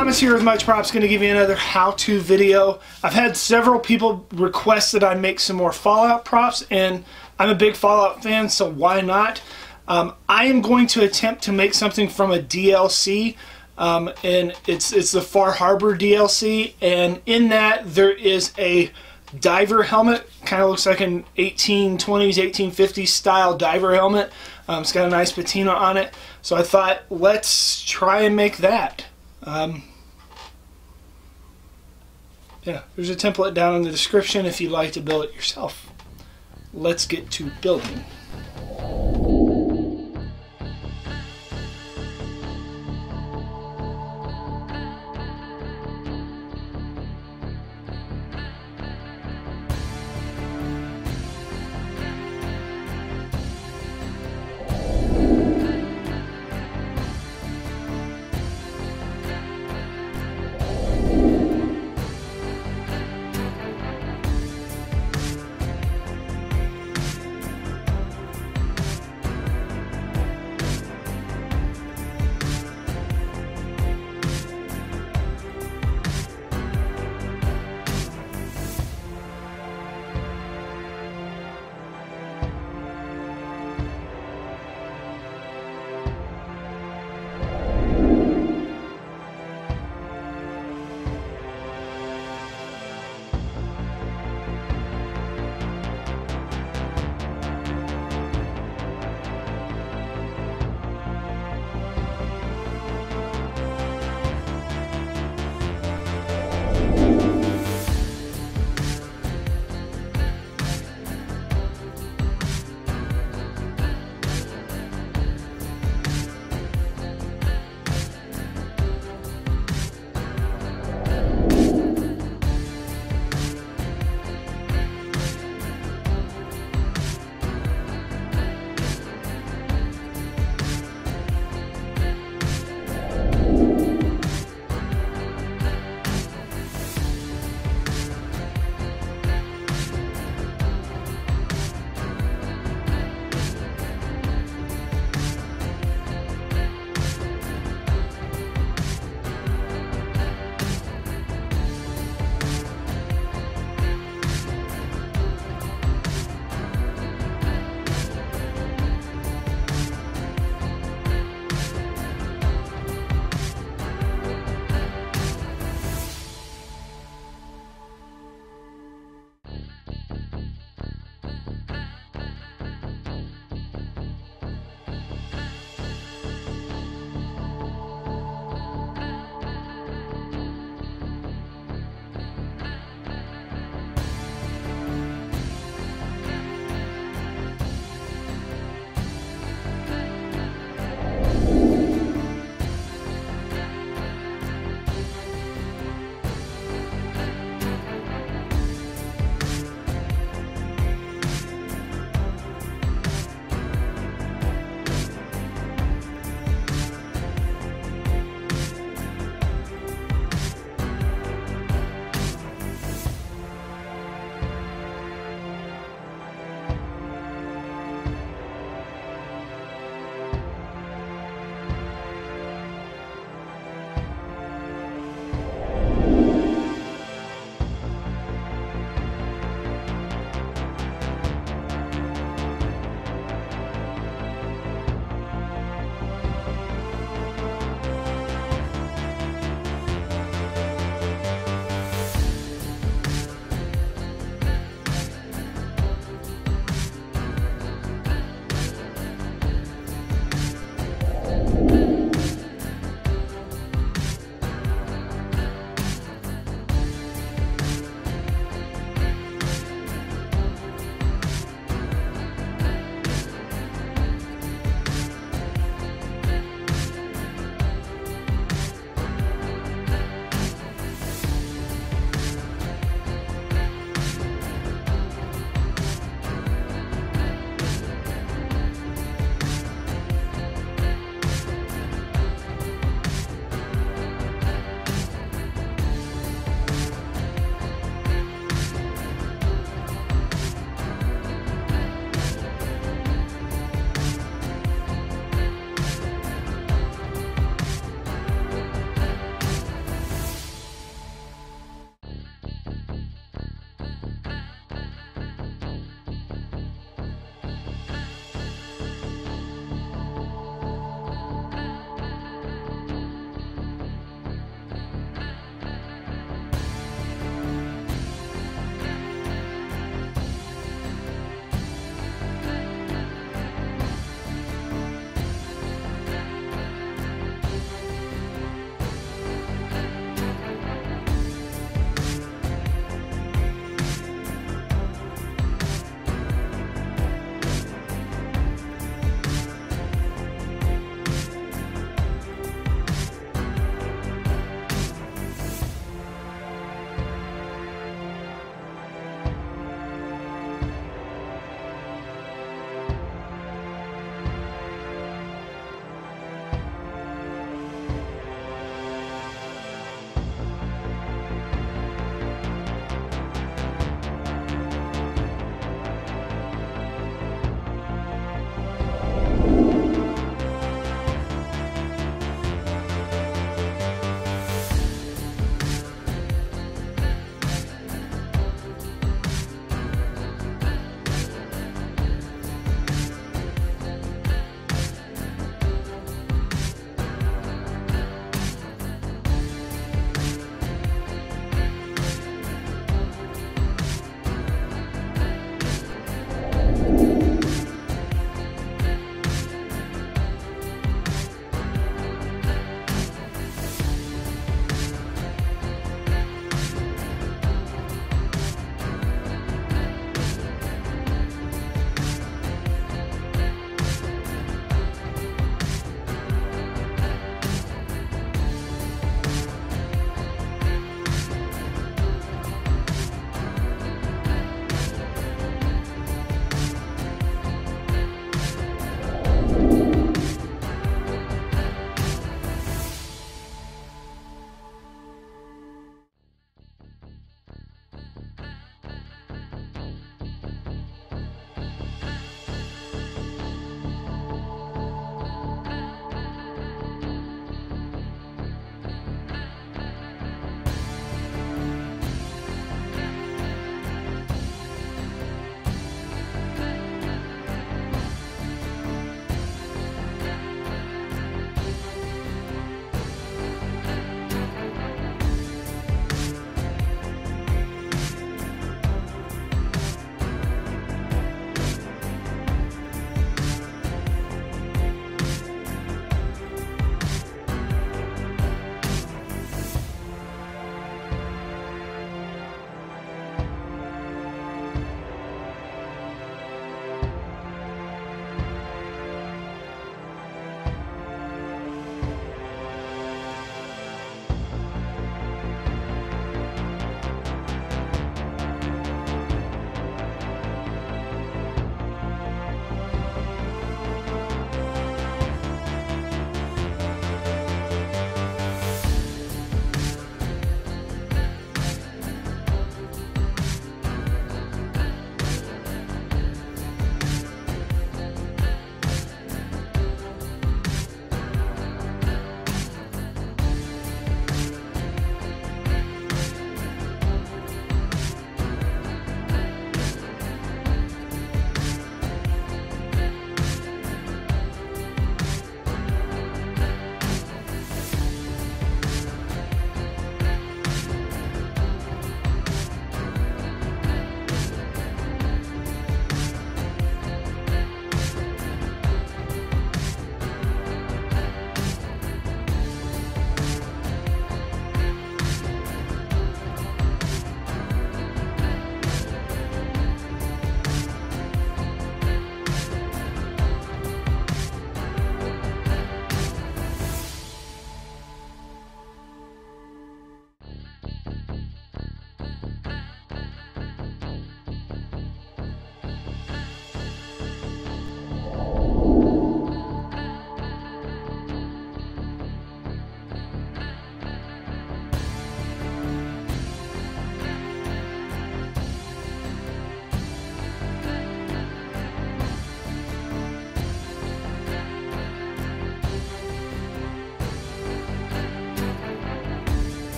Thomas here with Much Props, going to give you another how-to video. I've had several people request that I make some more Fallout props, and I'm a big Fallout fan, so why not? I am going to attempt to make something from a DLC, and it's the Far Harbor DLC, and in that there is a diver helmet. Kind of looks like an 1820s, 1850s style diver helmet. It's got a nice patina on it, so I thought let's try and make that. Yeah, there's a template down in the description if you'd like to build it yourself. Let's get to building.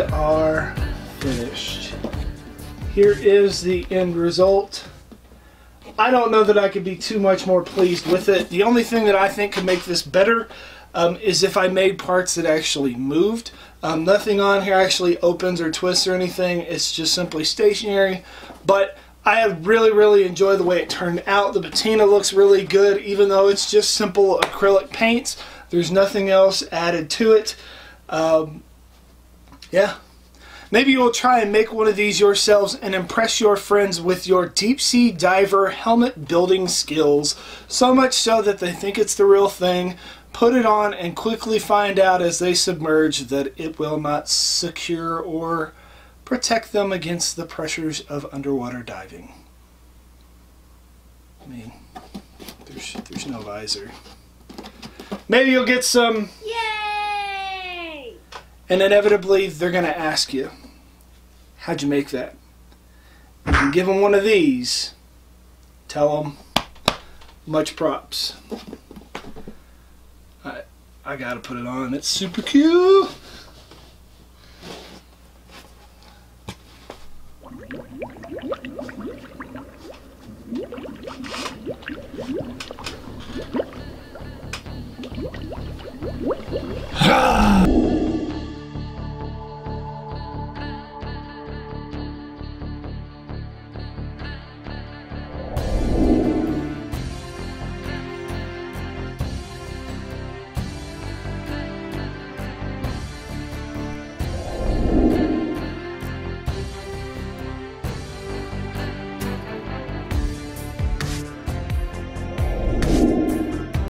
are finished. Here is the end result. I don't know that I could be too much more pleased with it. The only thing that I think could make this better is if I made parts that actually moved. Nothing on here actually opens or twists or anything. It's just simply stationary. But I have really enjoyed the way it turned out. The patina looks really good, even though it's just simple acrylic paints. There's nothing else added to it. Yeah. Maybe you'll try and make one of these yourselves and impress your friends with your deep sea diver helmet building skills, so much so that they think it's the real thing. Put it on and quickly find out as they submerge that it will not secure or protect them against the pressures of underwater diving. I mean, there's no visor. Maybe you'll get some... Yay! And inevitably, they're going to ask you, how'd you make that? You can give them one of these. Tell them, much props. I gotta put it on. It's super cute.